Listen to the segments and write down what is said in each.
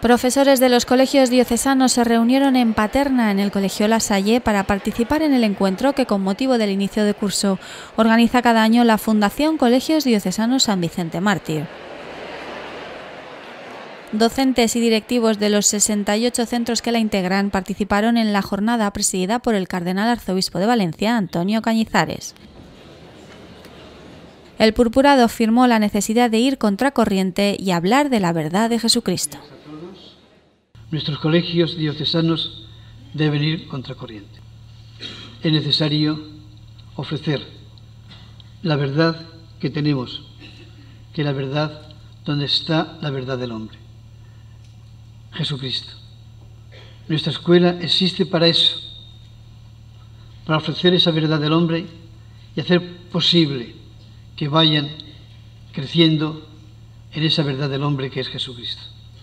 Profesores de los colegios diocesanos se reunieron en Paterna, en el Colegio La Salle, para participar en el encuentro que, con motivo del inicio de curso, organiza cada año la Fundación Colegios Diocesanos San Vicente Mártir. Docentes y directivos de los 68 centros que la integran participaron en la jornada presidida por el cardenal arzobispo de Valencia, Antonio Cañizares. El purpurado afirmó la necesidad de ir contracorriente y hablar de la verdad de Jesucristo. Nuestros colegios diocesanos deben ir contracorriente. Es necesario ofrecer la verdad que tenemos, que es la verdad donde está la verdad del hombre, Jesucristo. Nuestra escuela existe para eso, para ofrecer esa verdad del hombre y hacer posible que vayan creciendo en esa verdad del hombre que es Jesucristo.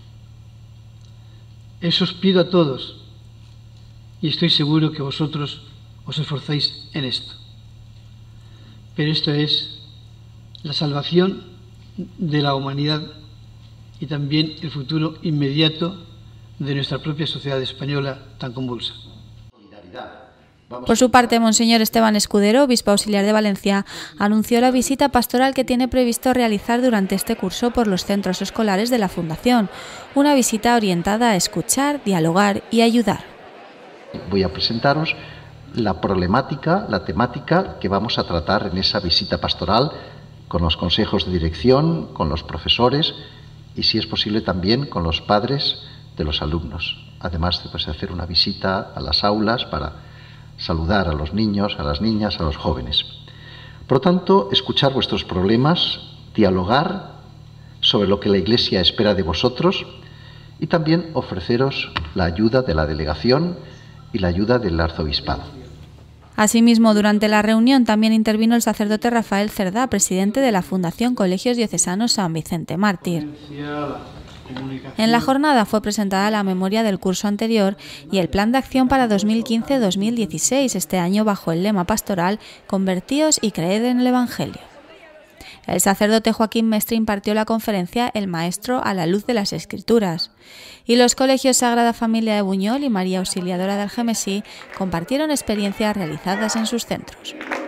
Eso os pido a todos y estoy seguro que vosotros os esforzáis en esto. Pero esto es la salvación de la humanidad y también el futuro inmediato de nuestra propia sociedad española tan convulsa. Por su parte, Monseñor Esteban Escudero, obispo auxiliar de Valencia, anunció la visita pastoral que tiene previsto realizar durante este curso por los centros escolares de la Fundación, una visita orientada a escuchar, dialogar y ayudar. Voy a presentaros la problemática, la temática que vamos a tratar en esa visita pastoral con los consejos de dirección, con los profesores y, si es posible, también con los padres de los alumnos. Además de hacer una visita a las aulas para saludar a los niños, a las niñas, a los jóvenes. Por lo tanto, escuchar vuestros problemas, dialogar sobre lo que la Iglesia espera de vosotros y también ofreceros la ayuda de la delegación y la ayuda del arzobispado. Asimismo, durante la reunión también intervino el sacerdote Rafael Cerdá, presidente de la Fundación Colegios Diocesanos San Vicente Mártir. En la jornada fue presentada la memoria del curso anterior y el plan de acción para 2015-2016, este año bajo el lema pastoral «Convertíos y creed en el Evangelio». El sacerdote Joaquín Mestre impartió la conferencia «El Maestro a la luz de las Escrituras» y los colegios Sagrada Familia de Buñol y María Auxiliadora de Algemesí compartieron experiencias realizadas en sus centros.